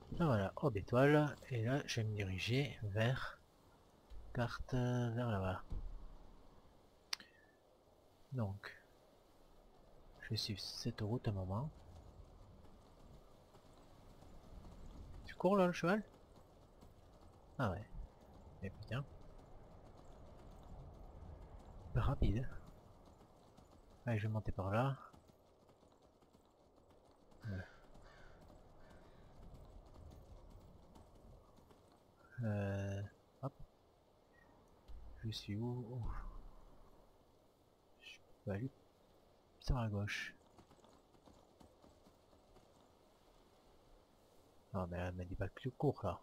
Ah, voilà, orbe étoile. Et là, je vais me diriger vers carte vers là-bas. Donc, je vais suivre cette route un moment. Tu cours là, le cheval? Ah ouais. Et putain, pas rapide. Allez, je vais monter par là. Ouais. Euh, hop, je suis où? Oh, je peux aller sur la gauche. Non, mais elle m'a dit pas que tu cours là.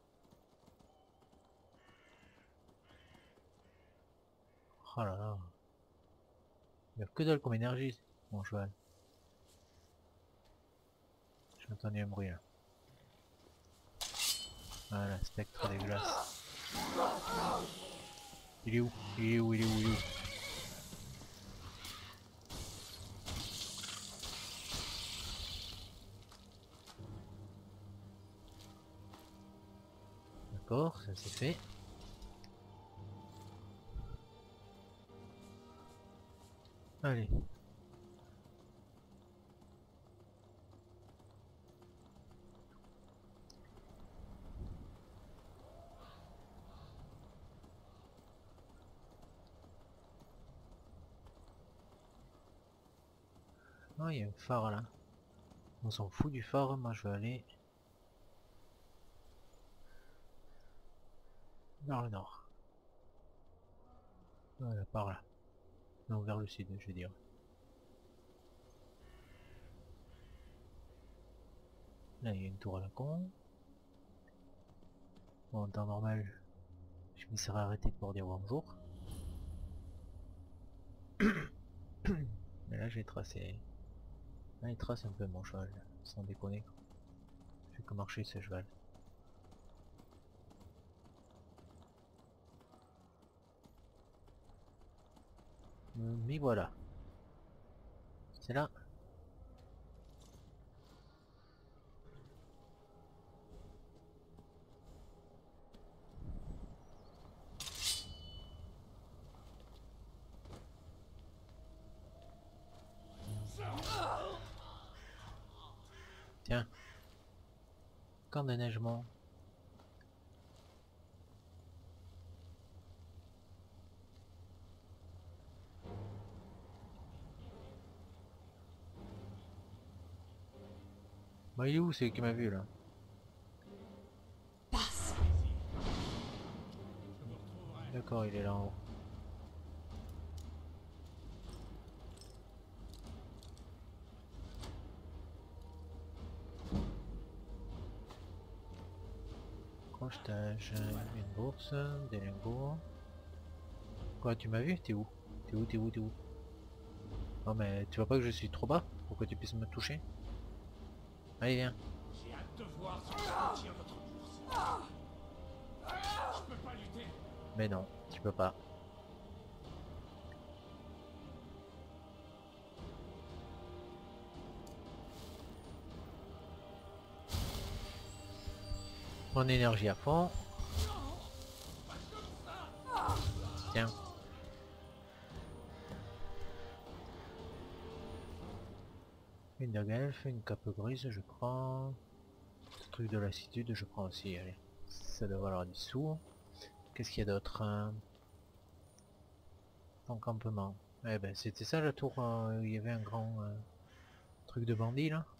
Oh là là. Il y a que dalle comme énergie, mon cheval. J'ai entendu un bruit là. Voilà, spectre des glaces. Il est où? Il est où? Il est où? Il est où? D'accord, ça c'est fait. Allez. Oh, il y a un phare là. On s'en fout du phare, moi je vais aller vers le nord. Voilà, par là. Non, vers le sud, je veux dire. Là, il y a une tour à la con. Bon, en temps normal, je m'y serais arrêté pour dire bonjour. Mais là, j'ai tracé. Là, il trace un peu mon cheval, sans déconner. Je fais que marcher ce cheval. Mais voilà. C'est là. Tiens, camp de neigement. Bah, il est où c'est qui m'a vu là? D'accord, il est là en haut. Crochetage, une bourse, des lingots. Quoi, tu m'as vu? T'es où? T'es où? T'es où? T'es où? Oh mais tu vois pas que je suis trop bas pour que tu puisses me toucher? Allez viens. J'ai hâte de voir ce que contient votre bourse. Je peux pas lutter. Mais non, tu peux pas. Mon énergie à fond. Tiens. Une dague une cape grise, je prends. Ce truc de lassitude, je prends aussi, allez. Ça doit valoir des sous. Qu'est-ce qu'il y a d'autre en campement. Eh ben c'était ça la tour où il y avait un grand truc de bandit là.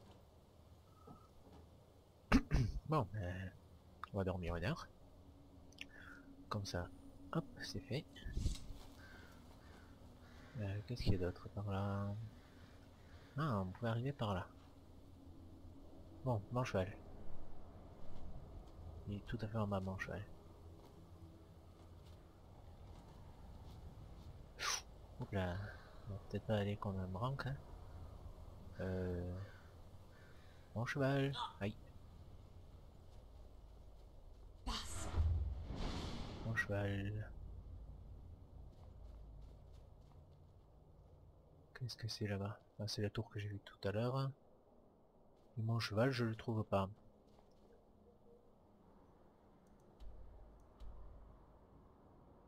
Bon, ben, on va dormir une heure. Comme ça, hop, c'est fait. Qu'est-ce qu'il y a d'autre par là? Ah, on pouvait arriver par là. Bon, mon cheval. Il est tout à fait en bas, mon cheval. Oups là, on va peut-être pas aller comme un branque. Hein. Euh, mon cheval. Aïe, mon cheval. Qu'est-ce que c'est là-bas? Ah, c'est la tour que j'ai vue tout à l'heure. Et mon cheval, je le trouve pas.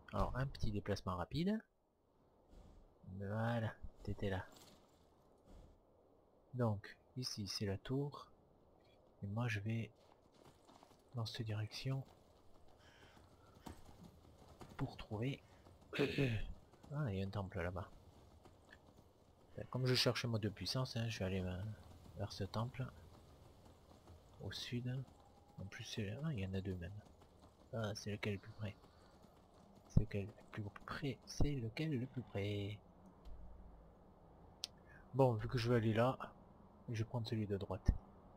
Alors un petit déplacement rapide. Voilà, t'étais là. Donc ici c'est la tour. Et moi je vais dans cette direction pour trouver... Ah, il y a un temple là-bas. Comme je cherche le mode de puissance, hein, je vais aller vers ce temple. Au sud. En plus, ah, il y en a deux même. Ah, c'est lequel le plus près? C'est lequel le plus près? C'est lequel le plus près? Bon, vu que je vais aller là, je vais prendre celui de droite.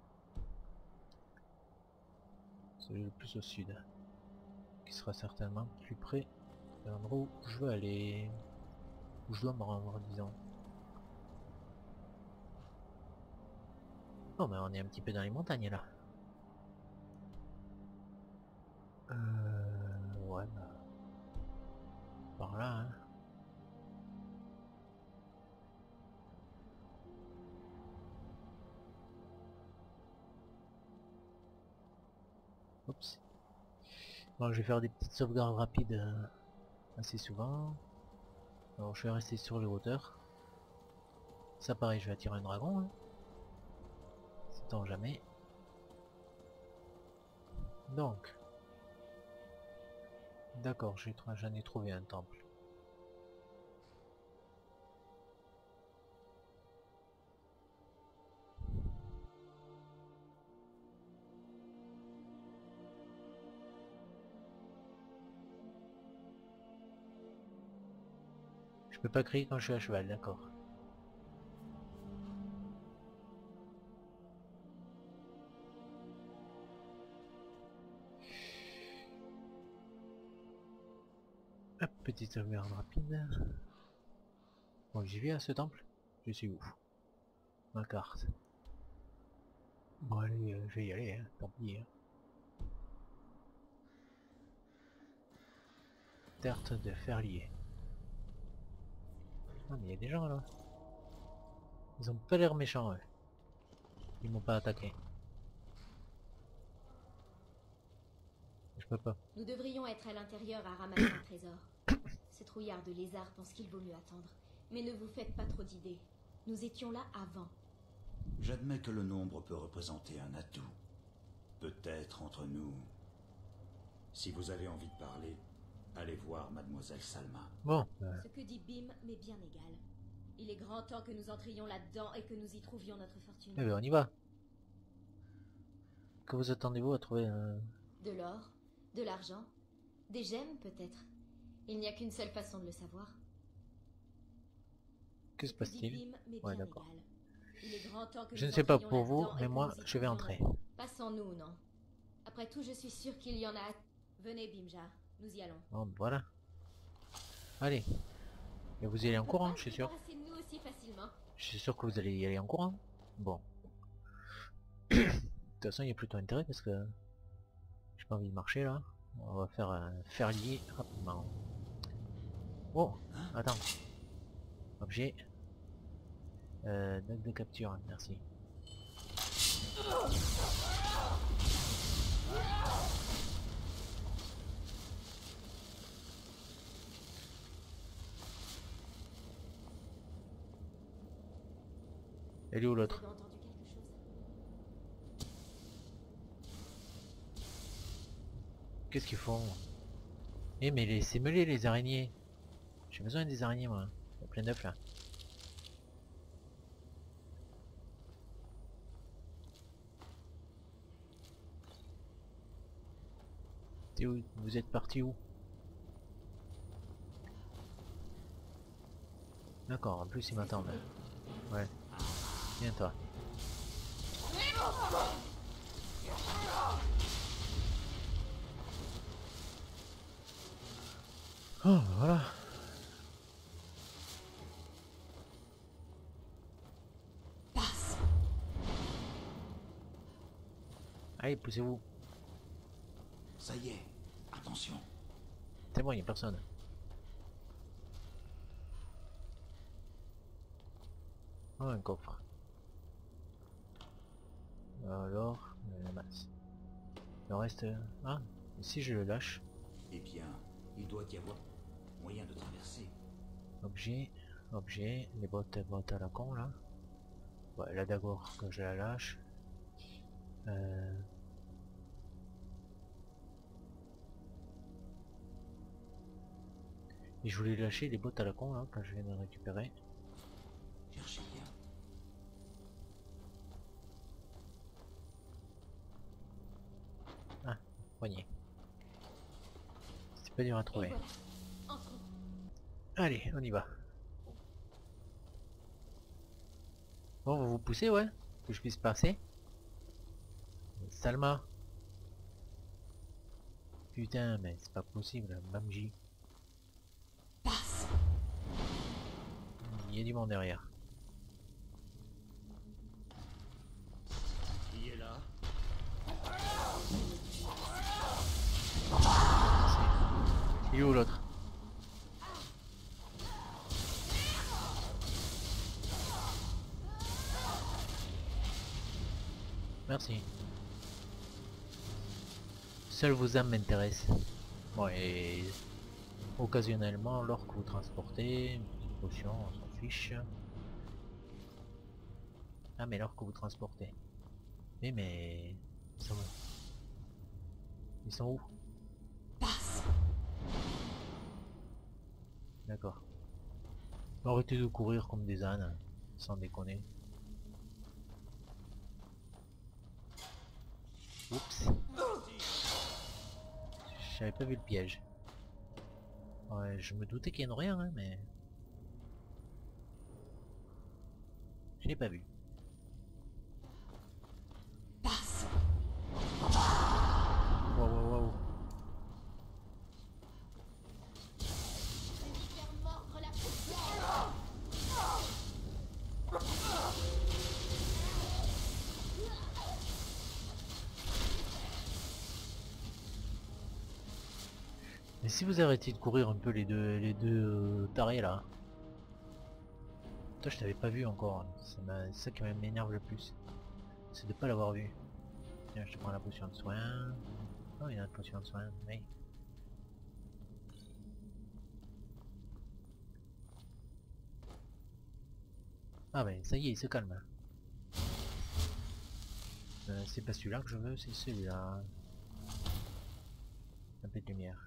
Celui le plus au sud. Qui sera certainement plus près de l'endroit où je veux aller. Où je dois me rendre, disons. Oh, mais on est un petit peu dans les montagnes là. Ouais, bah... Par là, hein. Oups. Bon, je vais faire des petites sauvegardes rapides assez souvent. Alors, je vais rester sur les hauteurs. Ça, pareil, je vais attirer un dragon. Hein. Sait-on jamais. Donc. D'accord, j'en ai trouvé un temple. Je peux pas crier quand je suis à cheval, d'accord. Hop, petite sauvegarde rapide. Bon, j'y vais à ce temple. Je suis où? Ma carte. Bon allez, je vais y aller, hein. Tant pis. Hein. Terre de Ferlier. Ah mais il y a des gens là. Ils ont pas l'air méchants eux. Ils m'ont pas attaqué. Je peux pas. Nous devrions être à l'intérieur à ramasser un trésor. Ce trouillard de lézard pense qu'il vaut mieux attendre. Mais ne vous faites pas trop d'idées. Nous étions là avant. J'admets que le nombre peut représenter un atout. Peut-être entre nous. Si vous avez envie de parler, allez voir Mademoiselle Salma. Bon. Ce que dit Bim m'est bien égal. Il est grand temps que nous entrions là-dedans et que nous y trouvions notre fortune. Eh ben on y va. Que vous attendez-vous à trouver De l'or, de l'argent, des gemmes peut-être. Il n'y a qu'une seule façon de le savoir. Que se passe-t-il? Ouais, d'accord. Je ne sais pas pour vous, mais moi, je vais entrer. Pas sans nous, non. Après tout, je suis sûr qu'il y en a... Venez, Bimja, nous y allons. Bon, voilà. Allez. Et vous y allez en courant, je suis sûr. Nous aussi facilement. Je suis sûr que vous allez y aller en courant. Bon. De toute façon, il y a plutôt intérêt parce que... J'ai pas envie de marcher, là. On va faire un ferlier rapidement. Oh, attends. Objet. Note de capture, merci. Elle est où l'autre? Qu'est-ce qu'ils font? Eh mais laissez-me les araignées. J'ai besoin des araignées moi. Il y a plein d'œufs là. T'es où? Vous êtes parti où? D'accord, en plus ils m'attendent. Ouais. Viens toi. Oh voilà. Passe. Allez, poussez-vous. Ça y est, attention. C'est bon, il n'y a personne. Oh, un coffre. Alors, la masse. Le reste... Ah, et si je le lâche? Eh bien, il doit y avoir... moyen de traverser. Objet, objet, les bottes à la con là. Ouais, là d'abord que je la lâche. Et je voulais lâcher les bottes à la con là quand je viens de récupérer. Cherchez bien. Ah, poignet. C'est pas dur à Et trouver. voilà. Entrons. Allez, on y va. Bon, vous vous poussez, ouais? Que je puisse passer? Salma. Putain, mais c'est pas possible, Mamji. Passe. Il y a du monde derrière. Qui est là? Il est où l'autre? Merci. Seules vos âmes m'intéressent. Bon, et occasionnellement, l'or que vous transportez, une petite potion, on s'en fiche. Ah, mais l'or que vous transportez. Mais... Ils sont où? Ils sont où? Passe. D'accord. Arrêtez de courir comme des ânes, sans déconner. Oups. J'avais pas vu le piège. Ouais, je me doutais qu'il y en aurait un, hein, mais... Je l'ai pas vu. Passe. Wow, wow, wow. Faire mordre la Mais si vous arrêtez de courir un peu les deux tarés là. Toi je t'avais pas vu encore, c'est ça qui m'énerve le plus. C'est de pas l'avoir vu. Tiens, je te prends la potion de soin. Oh, il y a une potion de soin, oui. Ah ben ça y est, il se calme. C'est pas celui-là que je veux, c'est celui-là. Un peu de lumière.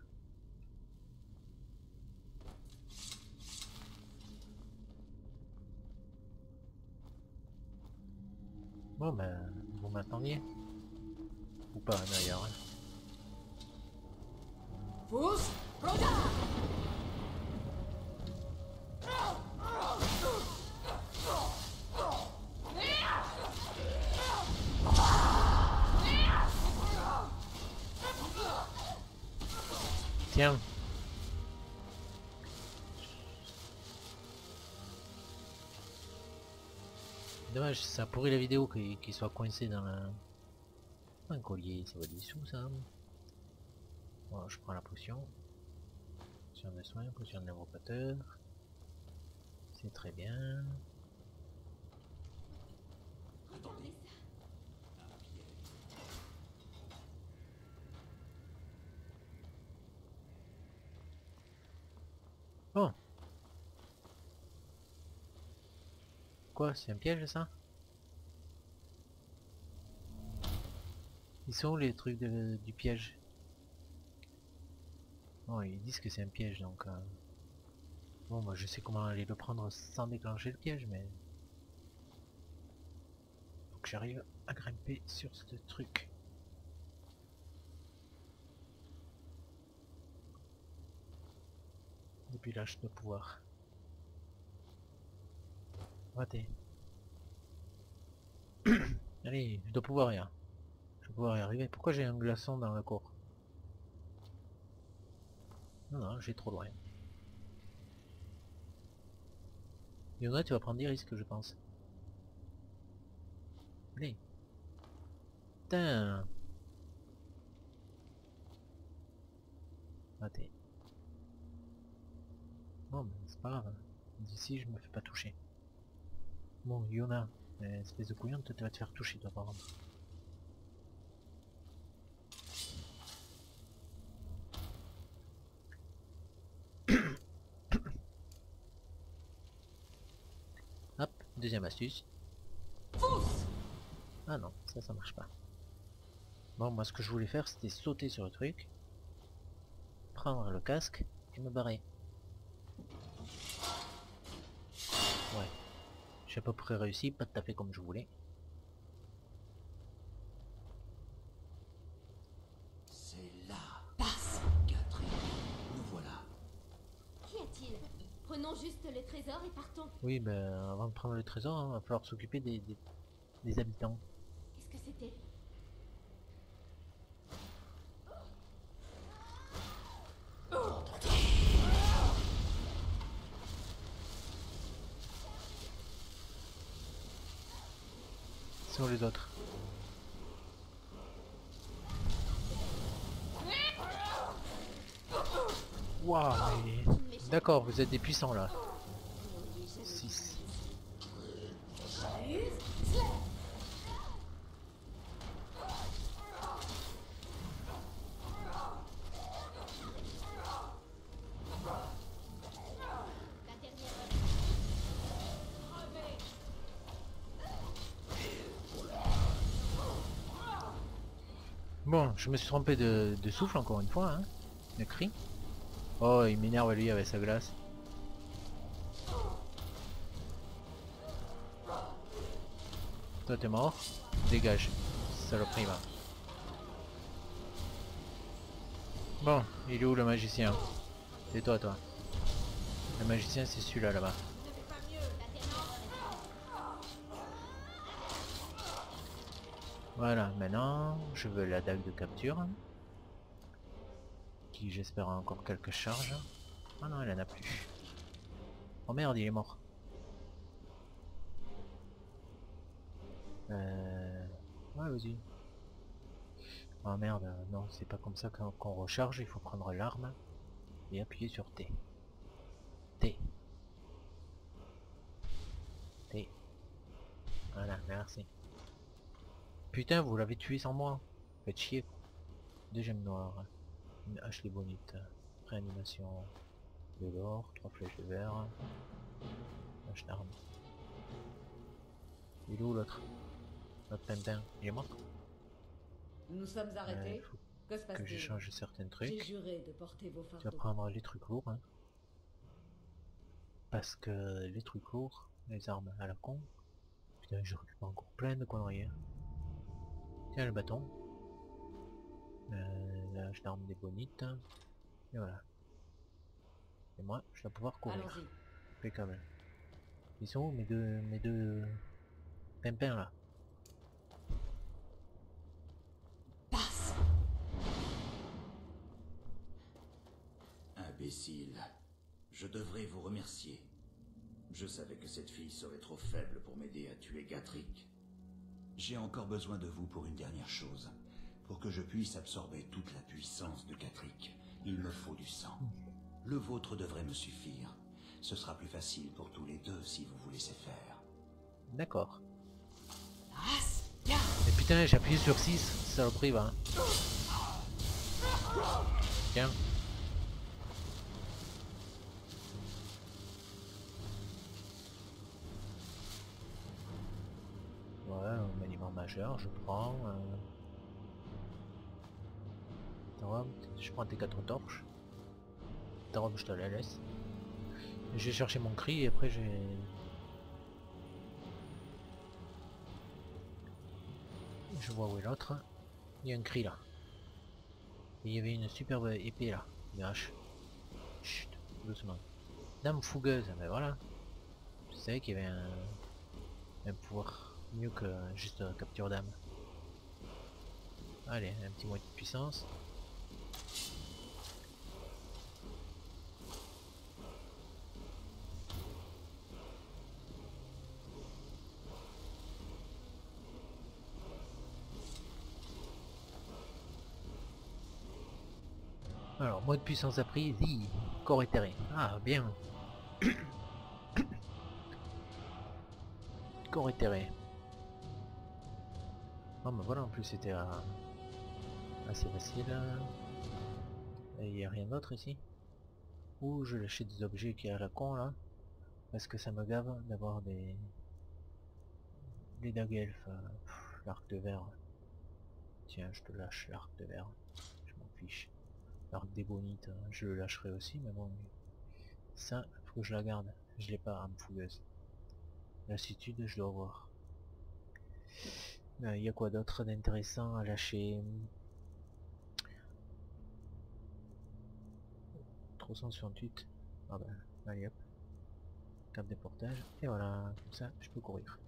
Bon ben, vous m'attendiez. Ou pas d'ailleurs. Hein. Fous. Roda. Tiens. Dommage, ça pourrit la vidéo qu'il soit coincé dans un collier, ça va des sous ça. Bon, je prends la potion. Potion de soin, potion de l'invocateur. C'est très bien. Regardez ça. Bon. Quoi, c'est un piège ça? Ils sont où les trucs du piège? Bon, ils disent que c'est un piège donc... Bon, moi je sais comment aller le prendre sans déclencher le piège, mais... Faut que j'arrive à grimper sur ce truc. Et puis là, je dois pouvoir... Raté. Allez, je dois pouvoir y arriver. Pourquoi j'ai un glaçon dans la cour? Non, non, j'ai trop loin. Yona, tu vas prendre des risques, je pense. Allez. Putain. Raté. Bon, ben, c'est pas grave. D'ici, je me fais pas toucher. Bon, Yona, espèce de couillon, toi, tu vas te faire toucher, toi, par contre. Deuxième astuce. Ah non, ça marche pas. Bon, moi ce que je voulais faire c'était sauter sur le truc, prendre le casque et me barrer. Ouais. J'ai à peu près réussi, pas tout à fait comme je voulais. C'est là. Passe, Catherine. Nous voilà. Qu'y a-t-il? Prenons juste les trésors et partons. Oui, ben avant de prendre le trésor, il va falloir s'occuper des habitants. Qu'est-ce que c'était? Sur les autres. Waouh, mais... D'accord, vous êtes des puissants là. 6. Bon, je me suis trompé de souffle encore une fois, hein. Le cri. Oh, il m'énerve lui avec sa glace. Toi t'es mort. Dégage. Saloperie va. Bon, il est où le magicien? C'est toi, toi. Le magicien c'est celui-là là-bas. Voilà, maintenant je veux la dague de capture. Qui j'espère a encore quelques charges. Ah non, elle en a plus. Oh merde, il est mort. Ouais, vas-y. Oh merde, non, c'est pas comme ça qu'on recharge, il faut prendre l'arme et appuyer sur T. T. T. Voilà, merci. Putain, vous l'avez tué sans moi. Faites chier. Deux gemmes noires. Une hache les bonites. Réanimation. De l'or. 3 flèches de verre. Hache d'arme. Il est où l'autre? Notre Tintin, il est mort? Nous nous sommes arrêtés. Faut Que se que passe-t-il? j'échange certains J'ai trucs. juré de porter vos Tu vas fardeaux. prendre les trucs lourds, hein. Parce que les trucs lourds, les armes à la con. Putain, je récupère encore plein de conneries, hein. Tiens le bâton. Là je l'arme des bonites. Et voilà. Et moi, je vais pouvoir courir. Allons-y. Impeccable. Ils sont où mes deux pimpins là? Passe. Imbécile. Je devrais vous remercier. Je savais que cette fille serait trop faible pour m'aider à tuer Gatrick. J'ai encore besoin de vous pour une dernière chose. Pour que je puisse absorber toute la puissance de Gatrick, il me faut du sang. Le vôtre devrait me suffire. Ce sera plus facile pour tous les deux si vous vous laissez faire. D'accord. Passe. Bien. Mais putain, j'ai appuyé sur 6, saloperie va. Tiens. Ouais, un maniement majeur, je prends. Attends, je prends tes 4 torches. Ta robe, je te la laisse. J'ai cherché mon cri et après j'ai... Je vois où est l'autre. Il y a un cri là. Et il y avait une superbe épée là. Une hache. Chut, doucement. Dame fougueuse, ben voilà. Je savais qu'il y avait un pouvoir mieux que juste capture d'âme. Allez, un petit moyen de puissance. Alors, mode puissance appris, zi, corps éthéré. Ah, bien. Corps éthéré. Oh, bah voilà, en plus c'était assez facile. Et il n'y a rien d'autre ici. Ou je lâchais des objets qui est à la con là. Parce que ça me gave d'avoir des Les daguelfes, l'arc de verre. Tiens, je te lâche l'arc de verre. Je m'en fiche. L'arc des bonites, je le lâcherai aussi, mais bon. Ça, faut que je la garde. Je l'ai pas, arme fougueuse. Lassitude, je dois voir. Il y a quoi d'autre d'intéressant à lâcher? 368. Ah ben, allez hop. Cap des portages. Et voilà, comme ça, je peux courir.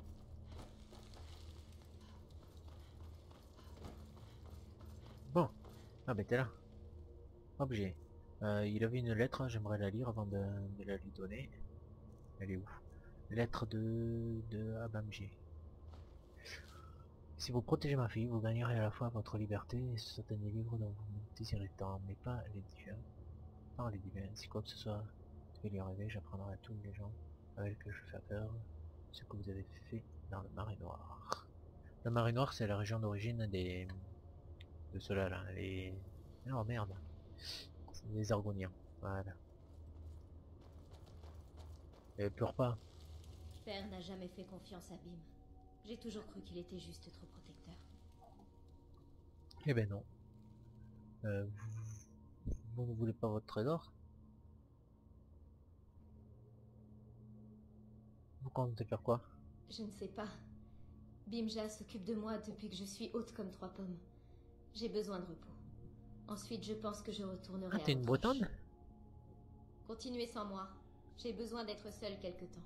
Bon. Ah ben t'es là. Objet. Il avait une lettre, j'aimerais la lire avant de la lui donner. Elle est où? Lettre de Abamji. Si vous protégez ma fille, vous gagnerez à la fois votre liberté et certains des livres dont vous désirez tant, mais pas les divins. Par les divins, si quoi que ce soit devait lui arriver, j'apprendrai à tous les gens avec que je fais affaire ce que vous avez fait dans le Marais Noir. Le Marais Noir, c'est la région d'origine de ceux-là, là, les... Oh merde. Les Argoniens, voilà. Et pleure pas. Père n'a jamais fait confiance à Bim. J'ai toujours cru qu'il était juste trop protecteur. Eh ben non. Vous ne voulez pas votre trésor? Vous comptez faire quoi? Je ne sais pas. Bimja s'occupe de moi depuis que je suis haute comme 3 pommes. J'ai besoin de repos. Ensuite, je pense que je retournerai Ah, t'es une Autriche. bretonne? Continuez sans moi. J'ai besoin d'être seule quelque temps.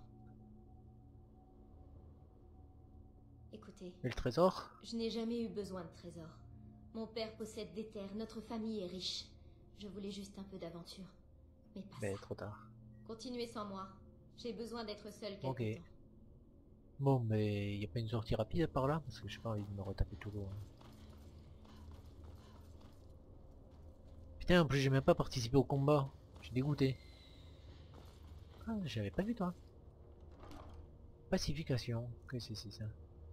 Écoutez, Et le trésor? je n'ai jamais eu besoin de trésor. Mon père possède des terres, notre famille est riche. Je voulais juste un peu d'aventure. Mais pas Ben ça. trop tard. Continuez sans moi. J'ai besoin d'être seule quelque Ok. temps. Bon, mais y a pas une sortie rapide par là? Parce que j'ai pas envie de me retaper tout l'eau. Putain, en plus j'ai même pas participé au combat. Je suis dégoûté. Ah, j'avais pas vu toi. Pacification. Qu'est-ce que c'est ça?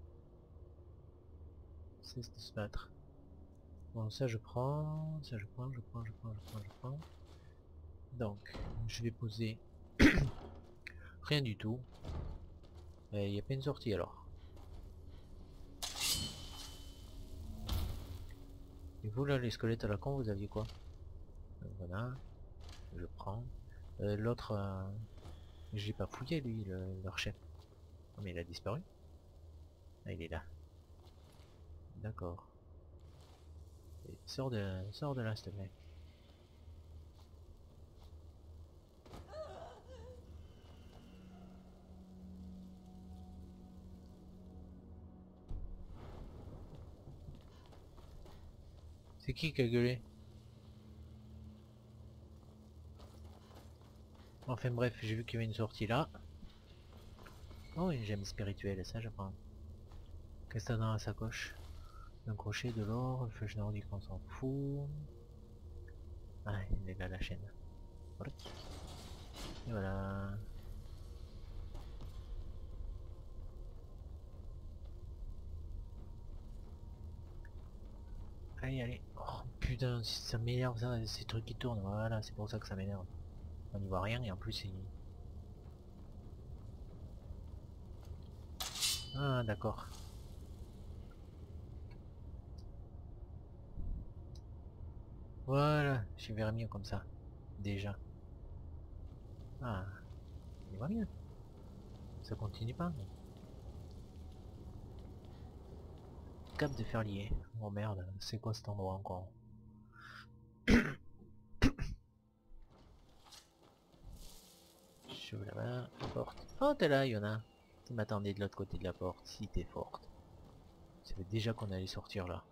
C'est de se battre. Bon, ça je prends. Ça je prends, je prends. Donc, je vais poser rien du tout. Il n'y a pas une sortie alors. Et vous là, les squelettes à la con, vous aviez quoi? Voilà, je prends. L'autre, j'ai pas fouillé lui, leur chef. Oh, mais il a disparu. Ah, il est là. D'accord. Sors de là, s'il te plaît. C'est qui a gueulé? Enfin bref, j'ai vu qu'il y avait une sortie là. Oh, une gemme spirituelle, ça j'apprends. Qu'est-ce que t'as dans la sacoche? Un crochet, de l'or, le feuille nordique, on s'en fout. Ah, il est là la chaîne. Voilà. Et voilà. Allez, allez. Oh putain, ça m'énerve ça, ces trucs qui tournent. Voilà, c'est pour ça que ça m'énerve. On n'y voit rien et en plus il... Ah d'accord. Voilà, je verrai mieux comme ça. Déjà. Ah, on y voit mieux. Ça continue pas. Cap de Ferlier. Oh merde, c'est quoi cet endroit encore? Je la porte. Oh t'es là, Yona. Tu m'attendais de l'autre côté de la porte, si t'es forte. Je savais déjà qu'on allait sortir là.